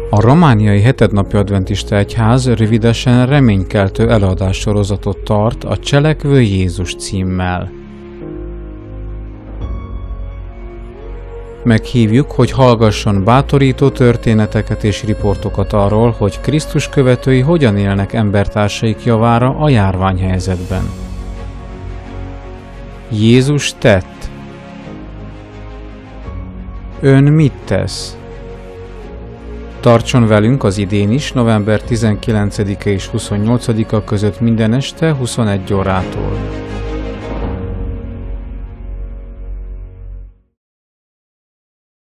A romániai hetednapi adventista egyház rövidesen reménykeltő előadássorozatot tart a Cselekvő Jézus címmel. Meghívjuk, hogy hallgasson bátorító történeteket és riportokat arról, hogy Krisztus követői hogyan élnek embertársaik javára a járványhelyzetben. Jézus tett. Ön mit tesz? Tartson velünk az idén is, november 19-e és 28-a között minden este 21 órától.